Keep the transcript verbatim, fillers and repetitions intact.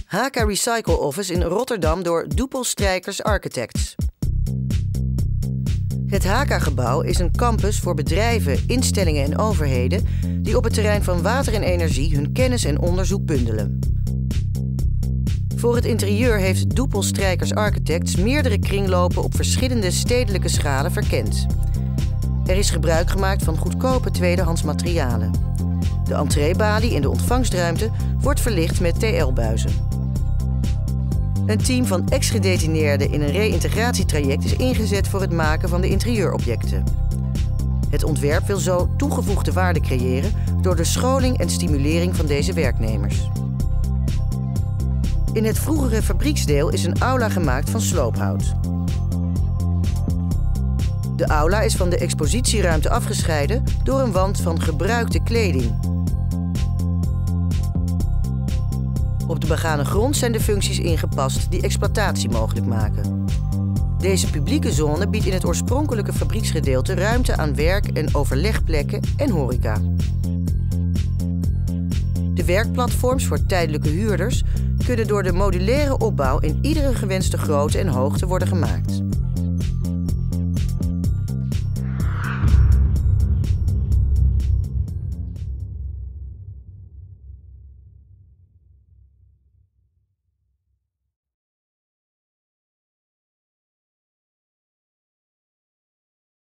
H K Recycle Office in Rotterdam door Doepel Strijkers Architects. Het H K-gebouw is een campus voor bedrijven, instellingen en overheden die op het terrein van water en energie hun kennis en onderzoek bundelen. Voor het interieur heeft Doepel Strijkers Architects meerdere kringlopen op verschillende stedelijke schalen verkend. Er is gebruik gemaakt van goedkope tweedehands materialen. De entreebalie in de ontvangstruimte wordt verlicht met T L-buizen. Een team van ex-gedetineerden in een reïntegratietraject is ingezet voor het maken van de interieuropjecten. Het ontwerp wil zo toegevoegde waarde creëren door de scholing en stimulering van deze werknemers. In het vroegere fabrieksdeel is een aula gemaakt van sloophout. De aula is van de expositieruimte afgescheiden door een wand van gebruikte kleding. Op de begane grond zijn de functies ingepast die exploitatie mogelijk maken. Deze publieke zone biedt in het oorspronkelijke fabrieksgedeelte ruimte aan werk- en overlegplekken en horeca. De werkplatforms voor tijdelijke huurders kunnen door de modulaire opbouw in iedere gewenste grootte en hoogte worden gemaakt.